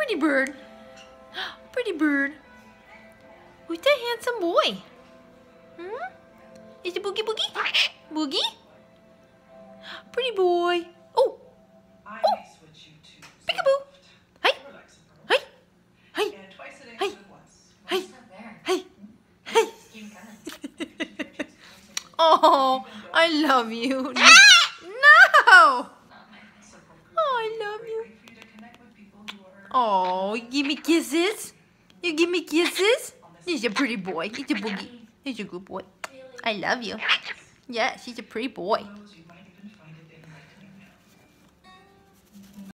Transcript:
Pretty bird. Pretty bird. Who's that handsome boy? Hmm? Is it Boogie Boogie? Boogie? Pretty boy. Oh! Oh! Peekaboo! Hey! Hey! Hey! Hey! Hey! Hey! Hey! Oh, I love you. No! Oh, I love you. Oh, you give me kisses? You give me kisses? He's a pretty boy. He's a boogie. He's a good boy. I love you. Yes, he's a pretty boy.